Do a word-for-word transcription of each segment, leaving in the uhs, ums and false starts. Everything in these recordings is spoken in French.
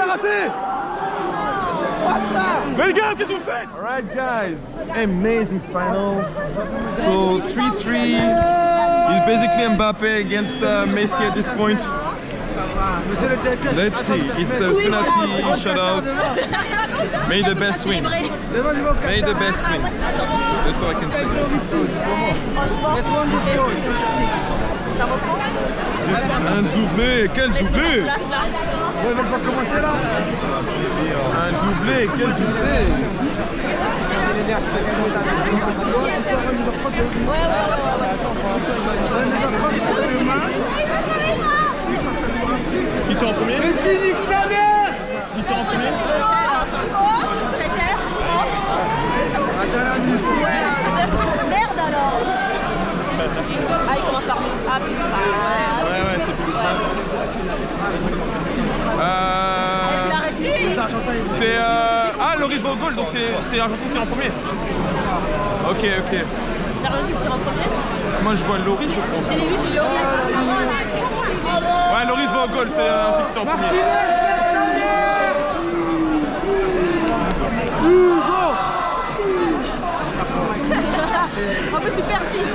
raté. Mais les gars, qu'est-ce que vous faites? Alright guys, amazing final. So three three. It's basically Mbappe against uh, Messi at this point. Let's see, it's a penalty shutout. May the best win. May the best win. That's all I can say. Un doublé, quel doublé! Ils veulent pas commencer là? Un doublé, quel doublé! Ouais, ouais, Qui tient en premier? Mais si, nique ta mère! Qui tient en premier? Merde alors! Ah, il commence par Messi. Ah, putain. Ouais, ouais, c'est plus France. Euh... C'est... Euh... Ah, Loris va au goal, donc c'est Argentine qui est en premier. Ok, ok. C'est Argentine qui est en premier? Moi, je vois Loris, je pense. J'ai vu, c'est Loris. Ouais, Loris va au goal, c'est Argentine qui est en premier. En plus, super triste.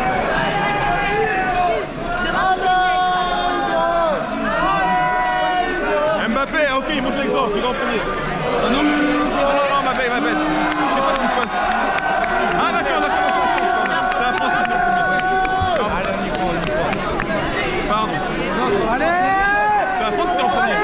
Mbappé, ok, il montre l'exemple, il est en premier. Non, non, non, non, Mbappé, Mbappé. Je sais pas ce qui se passe. Ah, d'accord, d'accord, d'accord. C'est la France qui est en premier. Pardon. Allez! C'est la France qui est en premier.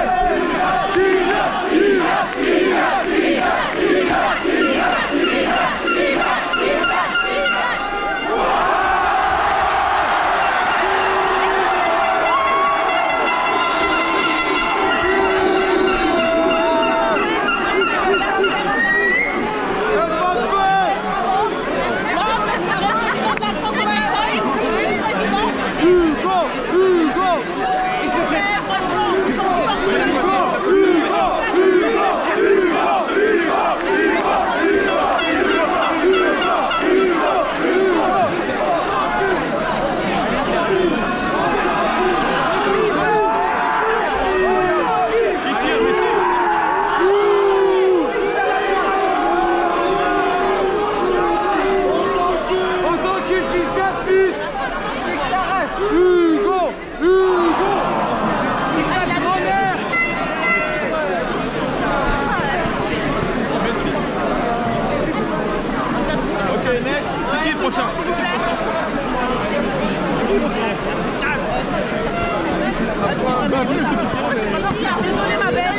Désolée ma belle.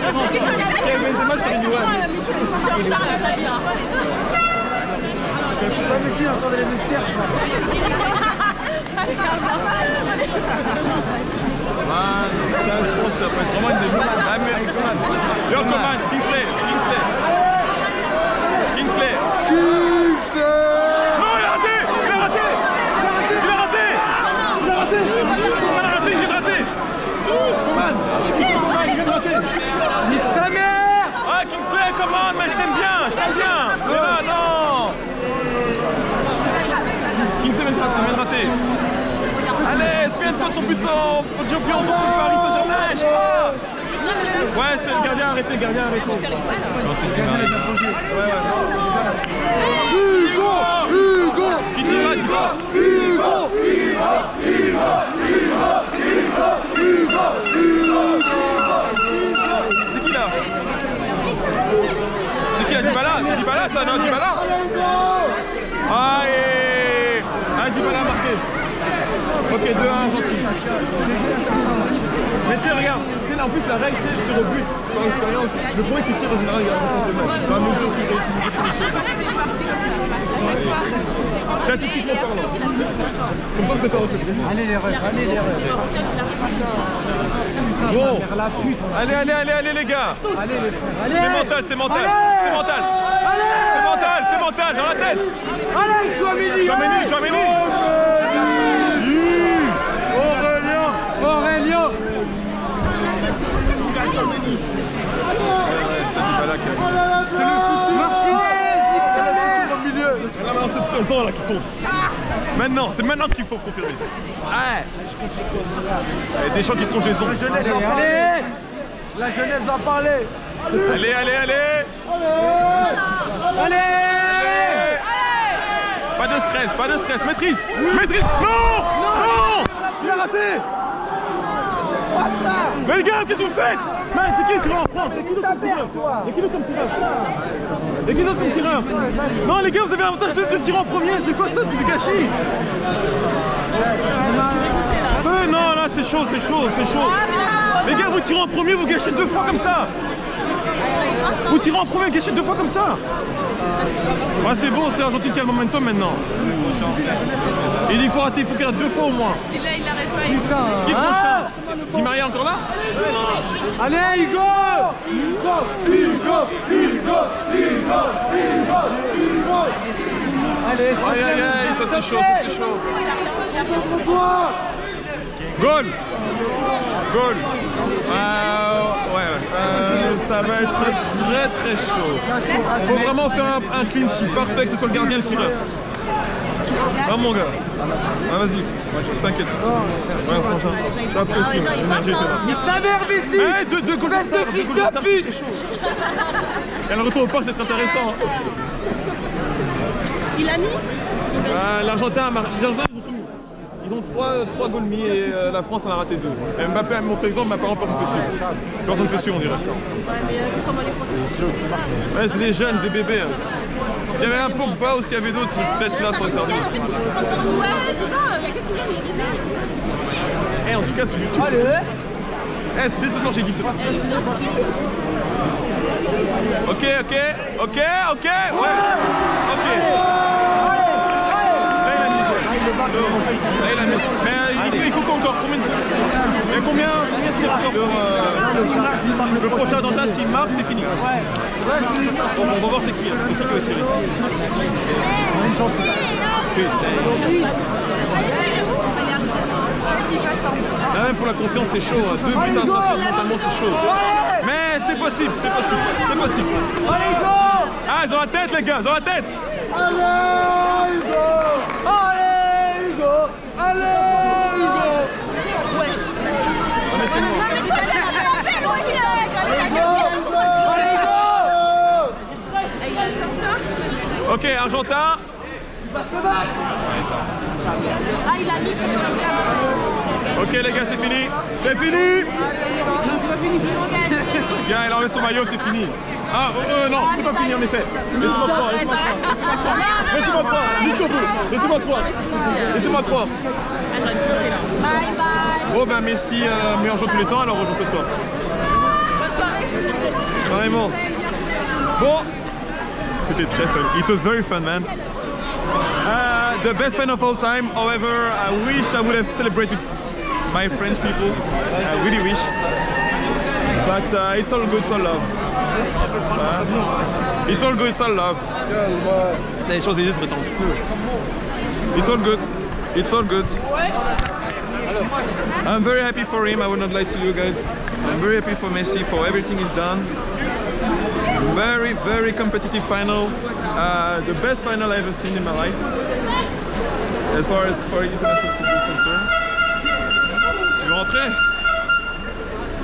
Pas Messi encore dans les vestiaires, je crois. Man, je pense que ça peut être vraiment une des américaines. Yo, Coman, Kingsley, Kingsley. Kingsley. Kingsley! Non, il a raté! Il a raté! Il a raté! Il a raté! Il a raté! Il a raté! Il a raté! Coman! Coman, il vient de rater! Nique ta mère! Ah, Kingsley, Coman, mais je t'aime bien! Je t'aime bien! Mais là, non! Kingsley vient de rater! Allez, souviens-toi de ton but en champion de Paris Saint-Germain, je sais pas! Ouais, c'est le gardien, arrêtez, gardien, arrêtez. Non, c'est le gardien, il a plongé. Ouais, ouais. Hugo! Hugo! Qui t'y va, t'y va? Hugo! C'est qui là? C'est qui, Dybala? C'est Dybala ça, non? Dybala? Allez! Ah, Dybala marqué. Ok, deux un, Argentine. Mais tu sais, regarde, en plus la règle c'est tir au but, par expérience. Le point qui tire en général, il y a un de match. Dans la mesure où il est statistiquement parlant. Comme ça, c'est pas recruté. Allez les refs, allez les refs. Bon, allez, allez, allez, allez les gars. Allez les frères, allez. C'est mental, c'est mental, c'est mental. C'est mental, c'est mental, dans la tête. Allez, Chouameni! Chouameni, Chouameni. Aurélien! Aurélien! C'est Dybala qui a... C'est le foutu! Martinez! C'est le foutu dans le milieu! Là, maintenant, c'est le présent là qui compte. Maintenant, c'est maintenant qu'il faut confirmer. Ouais. Il y a des gens qui seront Jason. Allez, allez! La jeunesse va parler. Allez, allez, allez. Allez. Pas de stress, pas de stress. Maîtrise. Maîtrise. Non. Non. Il a raté. Mais les gars, qu'est-ce que vous faites? Man, c'est qui le tireur en France? C'est qui l'autre comme tireur? C'est qui l'autre comme tireur? C'est qui l'autre comme tireur? Non les gars, vous avez l'avantage de, de tirer en premier. C'est quoi ça? C'est du gâchis. Euh, non, là c'est chaud, c'est chaud, c'est chaud. Les gars, vous tirez en premier, vous gâchez deux fois comme ça. Vous tirez en premier, gâchez deux fois comme ça. Ouais, c'est bon, c'est Argentine qui a le momentum maintenant. Il dit qu'il faut rater, il faut qu'il rate deux fois au moins. Si là, il n'arrête pas. Putain. Qui est prochain? Di Maria encore là? Allez, Hugo. Hugo, Hugo, Hugo, Hugo, Hugo. Allez, Aïe aïe aïe, ça c'est chaud, ça c'est chaud. Goal! Goal! Euh, ouais, euh, ça va être très très chaud. Faut vraiment faire un, un clean sheet parfait, que ce soit le gardien et le tireur. Ah mon gars. Ah vas-y, t'inquiète. Ouais franchement, j'apprécie, l'énergie était là. nique ta mère, Messi. Eh, deux, deux goals Espèce de fils de pute. c'est chaud. Et le retour au parc, c'est très intéressant. Il a mis Euh, L'Argentin a marqué. Ils ont tout mis. Ils ont trois, trois goals mis et euh, la France en a raté deux. Et Mbappé a montré l'exemple, mais apparemment personne ne peut suivre. Personne ne peut suivre, on dirait. Ouais, mais euh, vu comment les Français sont. Ouais, c'est des jeunes, des bébés. Hein. S'il y avait un Pogba ou s'il y avait d'autres, peut-être là sur les sardines. Ouais, je sais pas, il y a quelques gars, mais il est bizarre. Eh, en tout cas, sur YouTube. Allez. Eh, dès ce soir, j'ai dit tout. Ok, ok, ok, ok, ouais. Ok. Là, il a mis, ouais. Là, il a mis. Mais euh, il faut, il faut encore combien de. Il y a combien, combien de tirs encore pour. Euh, le prochain Argentin, s'il marque, c'est fini. Bon, on va voir c'est qui, hein. C'est qui qui va tirer. Une chance. Là même pour la confiance c'est chaud, hein. Deux buts à rattraper mentalement c'est chaud. Mais c'est possible, c'est possible, c'est possible. Allez, Hugo. Ah ils ont la tête les gars, ils ont la tête. Allez, Hugo. Allez, Hugo. Allez, Hugo. Ok, Argentin. Ah, il a mis. Ok les gars, c'est fini. C'est fini. Non, c'est pas fini, c'est une enquête. Gars, il a enlevé son maillot, c'est fini. Ah, euh, non, c'est pas fini en effet. Laissez-moi croire, laissez-moi croire, laissez-moi croire. Laissez-moi croire, jusqu'au bout. Laissez-moi croire. Laissez-moi croire. Bye bye. Oh ben Messi, euh, meilleur joueur de tous les temps, alors on joue ce soir. Bonne soirée. Vraiment. Bon, c'était très fun. It was very fun, man. Uh, the best fan of all time. However, I wish I would have celebrated my French people. I really wish. But uh, it's all good, it's all love. Uh, it's all good, it's all love. Les Champs-Élysées se retendent. It's all good. It's all good. I'm very happy for him. I would not lie to you guys. I'm very happy for Messi for everything he's done. Very, very competitive final. Uh, the best final I've ever seen in my life. As far as for international football is concerned. Tu veux rentrer?